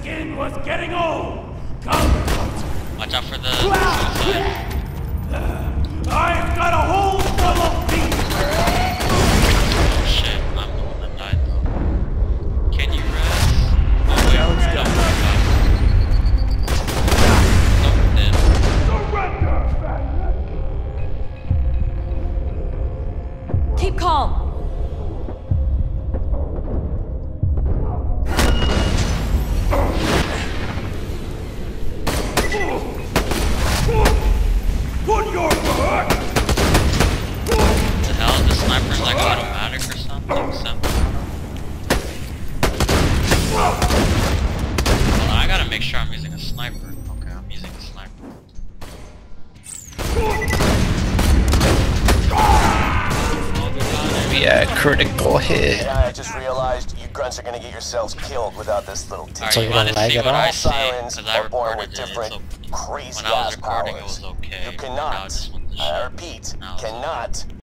skin was getting old. Come out. Watch out for the suicide. I've got a hole full of beef. Oh shit, I'm the one that died though. Can you rest? Oh wait, Challenge no, done. Surrender. Keep calm. Put your foot. The hell, the sniper's like automatic or something? Hold on, I gotta make sure I'm using a sniper. Okay, I'm using a sniper. Yeah, critical hit. Yeah, I just realized you grunts are gonna get yourselves killed without this little tip. Alright, you wanna see what I see? Sirens Because I are born with recorded it. different So crazy when I was ass recording, it powers. was okay. You but now I cannot, just want to I show. repeat, Now it's okay. cannot